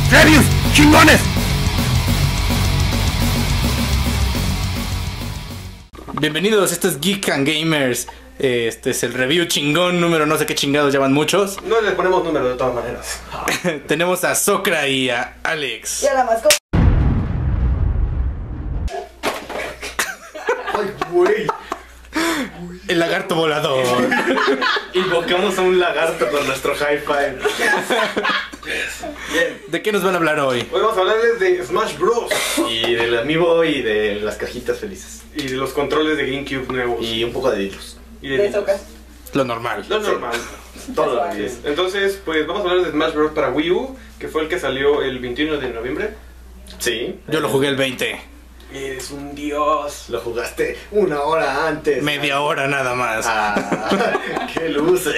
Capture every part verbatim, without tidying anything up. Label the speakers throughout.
Speaker 1: ¡Reviews chingones! Bienvenidos, esto es Geek and Gamers. Este es el review chingón número no sé qué chingados llaman muchos.
Speaker 2: No les ponemos número de todas maneras.
Speaker 1: Tenemos a Socra y a Alex.
Speaker 3: Y a la mascota.
Speaker 2: Ay, güey.
Speaker 1: El lagarto volador.
Speaker 2: Invocamos a un lagarto con nuestro high five. Bien.
Speaker 1: ¿De qué nos van a hablar hoy?
Speaker 2: Hoy vamos a hablarles de Smash Bros.
Speaker 4: Y del amiibo y de las cajitas felices.
Speaker 2: Y de los controles de GameCube nuevos.
Speaker 4: Y un poco de hilos.
Speaker 2: Y de
Speaker 3: De
Speaker 2: niños.
Speaker 3: Soca.
Speaker 1: Lo normal.
Speaker 2: Lo normal.
Speaker 4: Todo lo
Speaker 3: Casual.
Speaker 4: que es.
Speaker 2: Entonces, pues vamos a hablar de Smash Bros. Para Wii U, que fue el que salió el veintiuno de noviembre.
Speaker 4: Sí.
Speaker 1: Yo lo jugué el veinte.
Speaker 2: Eres un dios.
Speaker 4: Lo jugaste una hora antes.
Speaker 1: Media hora nada más.
Speaker 4: Ah, qué luce.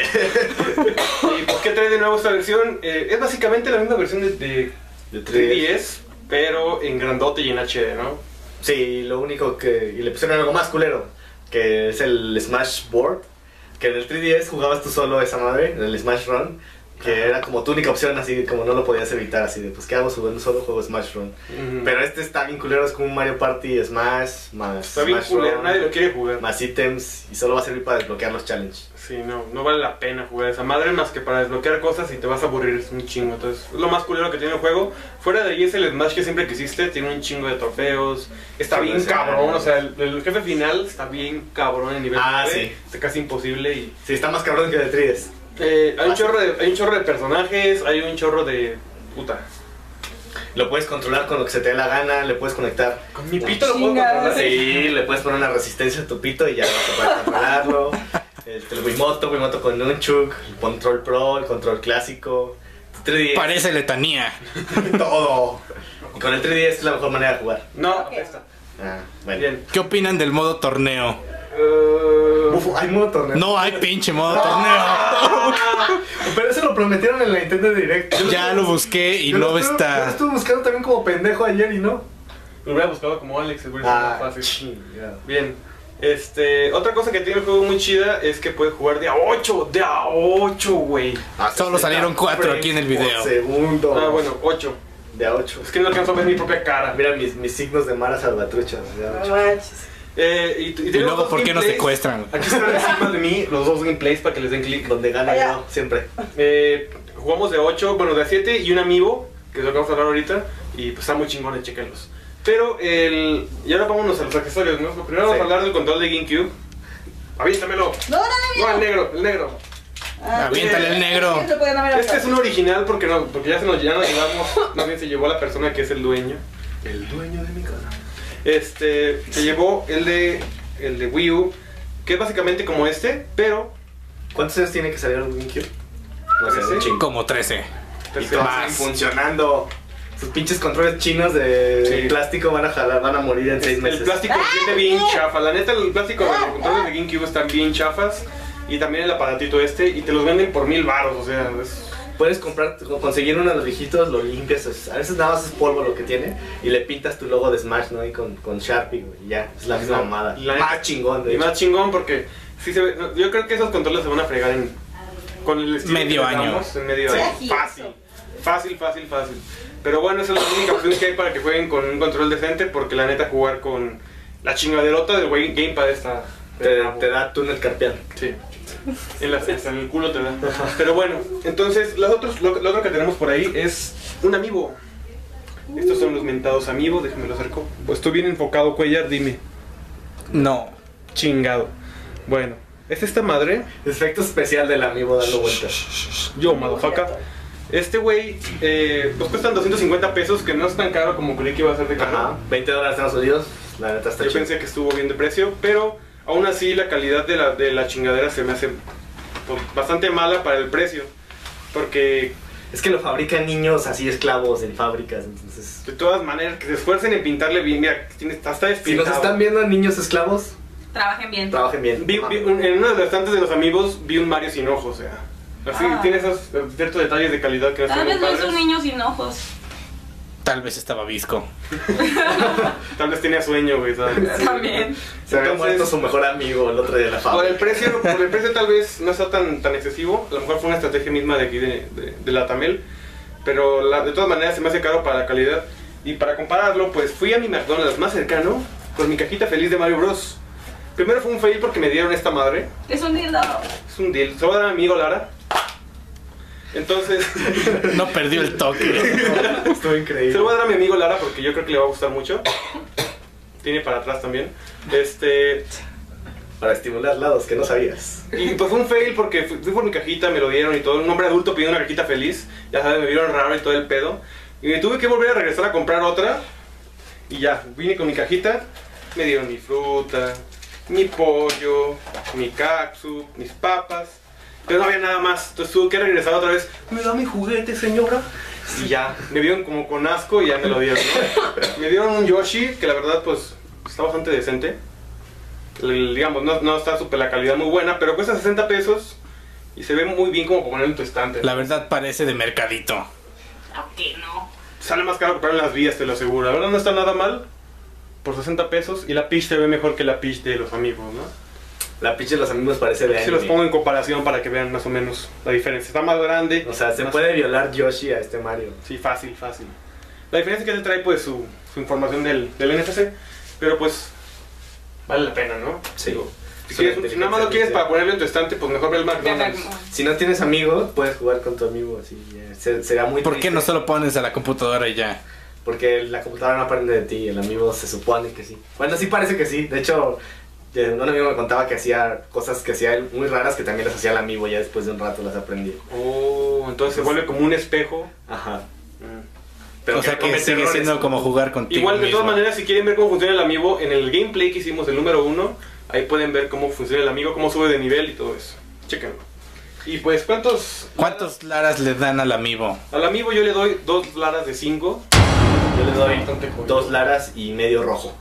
Speaker 2: ¿Y pues, qué trae de nuevo esta versión? Eh, es básicamente la misma versión de, de
Speaker 4: De
Speaker 2: tres D S, pero en grandote y en H D, ¿no?
Speaker 4: Sí, lo único que... Y le pusieron algo más culero, que es el Smash Board. Que en el tres D S jugabas tú solo esa madre, en el Smash Run. Que
Speaker 2: Ajá.
Speaker 4: era como tu única opción, así como no lo podías evitar, así de pues ¿qué hago jugando solo juego Smash Run?
Speaker 2: Ujú.
Speaker 4: Pero este está bien culero, es como un Mario Party Smash, más
Speaker 2: Está bien
Speaker 4: Smash
Speaker 2: culero,
Speaker 4: Run,
Speaker 2: nadie lo quiere jugar.
Speaker 4: más ítems, y solo va a servir para desbloquear los challenges.
Speaker 2: Sí, no, no vale la pena jugar esa madre más que para desbloquear cosas y te vas a aburrir, es un chingo. Entonces, es lo más culero que tiene el juego. Fuera de ahí es el Smash que siempre quisiste, tiene un chingo de trofeos. Está
Speaker 4: Sí,
Speaker 2: bien
Speaker 4: sí.
Speaker 2: cabrón, o sea, el, el jefe final está bien cabrón en nivel
Speaker 4: Ah,
Speaker 2: nueve,
Speaker 4: sí.
Speaker 2: está casi imposible y...
Speaker 4: Sí, está más cabrón que el de tres D S.
Speaker 2: Eh, hay, un chorro de, hay un chorro de personajes, hay un chorro de... puta.
Speaker 4: Lo puedes controlar con lo que se te dé la gana, le puedes conectar.
Speaker 2: Con mi pito lo puedo
Speaker 3: Chinga.
Speaker 2: controlar.
Speaker 4: Sí, le puedes poner una resistencia a tu pito y ya vas a poder controlarlo. El, el Wiimoto, Wiimoto con Nunchuk, el control pro, el control clásico. Tu tres D S,
Speaker 1: Parece letanía.
Speaker 4: todo. Y con el tres D S es la mejor manera de jugar.
Speaker 2: No,
Speaker 3: Ok.
Speaker 2: esta.
Speaker 4: Ah, bueno.
Speaker 2: Bien.
Speaker 1: ¿Qué opinan del modo torneo?
Speaker 2: Eh,
Speaker 4: Uf, hay modo torneo.
Speaker 1: No hay pinche modo torneo.
Speaker 4: Pero eso lo prometieron en la Nintendo Direct. Yo
Speaker 1: Ya lo busqué y
Speaker 4: yo
Speaker 1: no
Speaker 4: lo estuve- Yo lo
Speaker 1: está.
Speaker 4: estuve buscando también como pendejo ayer y no.
Speaker 2: Lo hubiera buscado como Alex, seguro es más
Speaker 4: Ah,
Speaker 2: fácil.
Speaker 4: chingada.
Speaker 2: Bien. Este, otra cosa que tiene el juego muy chida es que puedes jugar de a ocho, de a ocho, güey.
Speaker 4: Ah,
Speaker 1: Solo
Speaker 4: sesenta
Speaker 1: salieron cuatro
Speaker 4: frames
Speaker 1: aquí en el
Speaker 4: por
Speaker 1: video.
Speaker 4: segundo.
Speaker 2: Ah, bueno, ocho.
Speaker 4: De a ocho.
Speaker 2: Es que no alcanzo a ver mi propia cara.
Speaker 4: Mira mis, mis signos de Mara Salvatrucha. De a
Speaker 3: No
Speaker 4: ocho.
Speaker 3: manches.
Speaker 2: Eh, y, y
Speaker 1: Y
Speaker 2: tenemos
Speaker 1: luego,
Speaker 2: dos
Speaker 1: ¿por qué nos
Speaker 2: gameplays.
Speaker 1: secuestran?
Speaker 2: Aquí están encima de mí los dos gameplays para que les den clic.
Speaker 4: Donde gana
Speaker 3: Allá.
Speaker 4: yo, siempre.
Speaker 2: Eh, jugamos de ocho, bueno, de a siete y un amiibo, que es lo que vamos a hablar ahorita. Y pues está muy chingón, chequenlos. Pero el. Y ahora vámonos a los accesorios, ¿no? Primero vamos
Speaker 4: Sí.
Speaker 2: a hablar del control de GameCube. Avíentamelo.
Speaker 3: No, no,
Speaker 2: No,
Speaker 3: no,
Speaker 2: el
Speaker 3: no.
Speaker 2: negro, el negro.
Speaker 3: Ah,
Speaker 1: Aviéntale el negro.
Speaker 3: Eso pueden haber
Speaker 2: Este es
Speaker 3: hablado.
Speaker 2: un original porque no, porque ya se nos, ya nos llevamos, más bien se llevó a la persona que es el dueño.
Speaker 4: El dueño de mi canal.
Speaker 2: Este, se llevó el de, el de Wii U, que es básicamente como este, pero
Speaker 4: ¿Cuántos años tiene que salir el GameCube? No sé,
Speaker 2: Trece.
Speaker 4: un chingo.
Speaker 1: Como trece.
Speaker 4: Y
Speaker 2: tercero.
Speaker 4: todos siguen funcionando. Sus pinches controles chinos de
Speaker 2: Sí.
Speaker 4: plástico van a jalar, van a morir en seis
Speaker 2: el
Speaker 4: meses.
Speaker 2: plástico se siente bien chafa. La neta, el plástico de los controles de GameCube están bien chafas. Y también el aparatito este, y te los venden por mil baros, o sea, es...
Speaker 4: Puedes comprar, conseguir uno de los viejitos, lo limpias, a veces nada más es polvo lo que tiene, y le pintas tu logo de Smash, ¿no? Y con, con Sharpie, güey, y ya, es la misma mamada.
Speaker 2: La-
Speaker 4: Más chingón, de
Speaker 2: Y
Speaker 4: hecho.
Speaker 2: más chingón porque sí se ve, no, yo creo que esos controles se van a fregar en con el estilo
Speaker 1: Medio
Speaker 2: que les
Speaker 1: año.
Speaker 2: damos, en medio
Speaker 3: Sí.
Speaker 2: año. Fácil. Fácil, fácil, fácil. Pero bueno, esa es la única opción que hay para que jueguen con un control decente, porque la neta jugar con la chingaderota del Wii Gamepad está
Speaker 4: Te, te da túnel carpiano.
Speaker 2: sí. En, la, hasta en el culo te da. Pero bueno, entonces los otros, lo, lo otro que tenemos por ahí es un amiibo. Estos son los mentados amigos, déjame lo acerco. Pues estoy bien enfocado, Cuellar, dime.
Speaker 1: No.
Speaker 2: Chingado. Bueno, es esta madre.
Speaker 4: Efecto especial del amigo dando vueltas.
Speaker 2: Yo, motherfucker. Este güey, eh, pues cuestan doscientos cincuenta pesos, que no es tan caro como creí que iba a ser de caro.
Speaker 4: Ajá, veinte dólares en Estados Unidos, la neta está
Speaker 2: Yo
Speaker 4: chido.
Speaker 2: pensé que estuvo bien de precio, pero aún así la calidad de la, de la chingadera se me hace pues, bastante mala para el precio. Porque
Speaker 4: Es que lo fabrican niños así esclavos en fábricas, entonces...
Speaker 2: de todas maneras, que se esfuercen en pintarle bien. Mira, tiene, está
Speaker 4: Si nos
Speaker 2: despintado.
Speaker 4: están viendo niños esclavos,
Speaker 5: Trabajen bien.
Speaker 4: trabajen bien.
Speaker 2: Vi- vi un- en uno de los estantes de los amigos vi un Mario sin ojos, o sea. Así,
Speaker 5: Ah.
Speaker 2: tiene esos eh, ciertos detalles de calidad que no
Speaker 5: Tal
Speaker 2: están
Speaker 5: vez
Speaker 2: muy
Speaker 5: no es un
Speaker 2: padres.
Speaker 5: niño sin ojos.
Speaker 1: Tal vez estaba visco.
Speaker 2: Tal vez tenía sueño, güey, ¿sabes?
Speaker 5: También.
Speaker 4: Se había
Speaker 2: Entonces-
Speaker 4: muerto su mejor amigo el otro día de la
Speaker 2: Por
Speaker 4: fábrica.
Speaker 2: el precio, por el precio tal vez no está tan, tan excesivo. A lo mejor fue una estrategia misma de aquí de, de, de la Tamel. Pero la, de todas maneras se me hace caro para la calidad. Y para compararlo, pues fui a mi McDonald's más cercano con mi cajita feliz de Mario Bros. Primero fue un fail porque me dieron esta madre.
Speaker 3: Es un dildo.
Speaker 2: Es un deal. Se lo voy a dar a mi amigo Lara. Entonces,
Speaker 1: No perdió el toque.
Speaker 4: Estuvo
Speaker 2: se
Speaker 4: increíble.
Speaker 2: lo voy a dar a mi amigo Lara porque yo creo que le va a gustar mucho. Tiene para atrás también. Este.
Speaker 4: Para estimular lados que no sabías.
Speaker 2: Y pues fue un fail porque fui, fui por mi cajita, me lo dieron y todo. Un hombre adulto pidió una cajita feliz. Ya sabes, me vieron raro y todo el pedo. Y me tuve que volver a regresar a comprar otra. Y ya, vine con mi cajita. Me dieron mi fruta, mi pollo, mi catsup, mis papas. Pero no había nada más. Entonces tuve que regresar otra vez. ¿Me da mi juguete, señora? Y ya, me vieron como con asco y ya me lo dieron, ¿no? Me dieron un Yoshi que la verdad pues está bastante decente. El- digamos, no, no está súper la calidad muy buena, pero cuesta sesenta pesos y se ve muy bien como para ponerlo en tu estante.
Speaker 1: La verdad parece de mercadito.
Speaker 3: Aunque no.
Speaker 2: Sale más caro comprar en las vías, te lo aseguro. La verdad no está nada mal por sesenta pesos y la Peach se ve mejor que la Peach de los amigos, ¿no?
Speaker 4: La pinche de los amigos parece de
Speaker 2: Se
Speaker 4: anime.
Speaker 2: los pongo en comparación para que vean más o menos la diferencia. Está más grande.
Speaker 4: O sea, se
Speaker 2: más-
Speaker 4: puede violar Yoshi a este Mario.
Speaker 2: Sí, fácil, fácil. La diferencia es que te trae pues su, su información del, del N F C, pero pues vale la pena, ¿no?
Speaker 4: Sí.
Speaker 2: Digo, si,
Speaker 4: Es una
Speaker 2: quieres- si nada más lo quieres para ponerlo en tu estante, pues mejor ve el McDonald's.
Speaker 4: Si no tienes amigos, puedes jugar con tu amigo así. ya. Se- Será muy
Speaker 1: ¿Por qué
Speaker 4: triste,
Speaker 1: no solo pones a la computadora y ya?
Speaker 4: Porque la computadora no aprende de ti, el amigo se supone que sí. Bueno, sí parece que sí. De hecho, eh, un amigo me contaba que hacía cosas que hacía él muy raras que también las hacía el amigo, ya después de un rato las aprendí.
Speaker 2: Oh, entonces se vuelve como un espejo.
Speaker 4: Ajá.
Speaker 2: Mm.
Speaker 1: O sea que
Speaker 2: comete
Speaker 1: sigue
Speaker 2: errores.
Speaker 1: siendo como jugar contigo
Speaker 2: Igual, de
Speaker 1: mismo.
Speaker 2: todas maneras, si quieren ver cómo funciona el amiibo, en el gameplay que hicimos del número uno, ahí pueden ver cómo funciona el amiibo, cómo sube de nivel y todo eso. Chéquenlo. Y pues, ¿cuántos?
Speaker 1: ¿Cuántos laras le dan al amiibo?
Speaker 2: Al amiibo yo le doy dos laras de cinco.
Speaker 4: Yo le doy
Speaker 2: Bastante jodido.
Speaker 4: dos laras y medio rojo.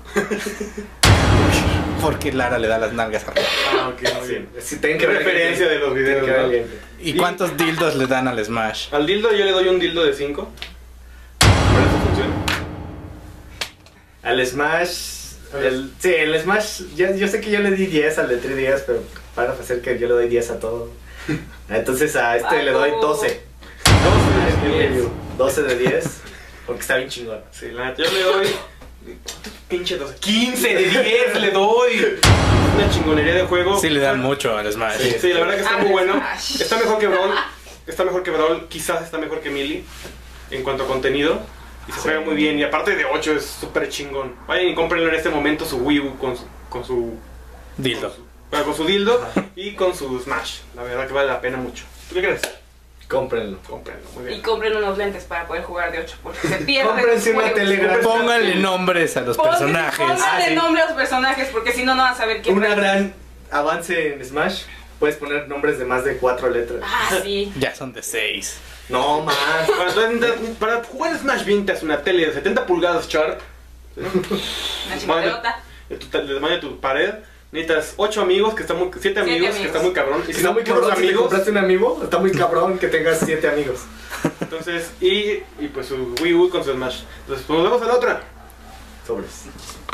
Speaker 1: Porque Lara le da las nalgas arriba.
Speaker 2: Ah, ok, muy bien.
Speaker 4: Sí, tienen
Speaker 2: Qué
Speaker 4: que ver el
Speaker 2: referencia
Speaker 4: gameplay.
Speaker 2: de los
Speaker 4: Tienen
Speaker 2: videos,
Speaker 4: que ver el
Speaker 2: ¿no?
Speaker 4: gameplay.
Speaker 1: ¿Y
Speaker 2: Y-
Speaker 1: cuántos dildos le dan al Smash?
Speaker 2: Al dildo yo le doy un dildo de cinco. Para eso funciona.
Speaker 4: Al Smash. El, sí, el Smash. Yo, yo sé que yo le di diez al de tres días, pero para hacer que yo le doy diez a todo. Entonces a este le doy doce.
Speaker 2: doce de diez.
Speaker 4: doce de diez. Porque está bien chingón.
Speaker 2: Sí, la neta, yo le doy. Pinche doce. quince de diez le doy. Una chingonería de juego.
Speaker 1: Sí le dan mucho al Smash.
Speaker 2: Sí, sí, la verdad que está muy bueno.
Speaker 3: Smash.
Speaker 2: Está mejor que Brawl. Está mejor que Brawl. Quizás está mejor que Melee en cuanto a contenido. Y se juega muy bien. Y aparte de ocho es súper chingón. Vayan y cómprenlo en este momento su Wii U con su. Con su,
Speaker 1: Dildo.
Speaker 2: con su, bueno, con su dildo y con su Smash. La verdad que vale la pena mucho. ¿Tú qué crees?
Speaker 4: Cómprenlo.
Speaker 2: Cómprenlo, muy
Speaker 3: Y
Speaker 2: bien.
Speaker 3: compren unos lentes para poder jugar de ocho porque se pierde.
Speaker 4: Cómprense una Telegram.
Speaker 1: Pónganle nombres a los personajes.
Speaker 3: Pónganle
Speaker 4: Ah, sí.
Speaker 3: nombre a los personajes porque si no, no van a saber quién
Speaker 4: Una
Speaker 3: es.
Speaker 4: gran avance en Smash. Puedes poner nombres de más de cuatro letras.
Speaker 3: Ah, sí.
Speaker 1: Ya son de seis.
Speaker 4: No más.
Speaker 2: Para, para jugar Smash bien te hace una tele de setenta pulgadas Sharp.
Speaker 3: Una chingadota.
Speaker 2: De tu, del tamaño de tu pared. Necesitas ocho amigos, que están muy, siete amigos,
Speaker 3: amigos.
Speaker 2: que está muy cabrón. Y si
Speaker 4: Está
Speaker 2: no,
Speaker 4: muy
Speaker 2: puros
Speaker 4: cabrón. Si te
Speaker 2: amigos.
Speaker 4: compraste un amigo, está muy cabrón que tengas siete amigos.
Speaker 2: Entonces, y, y pues su Wii U con su Smash. Entonces, pues nos vemos a la otra.
Speaker 4: Sobres.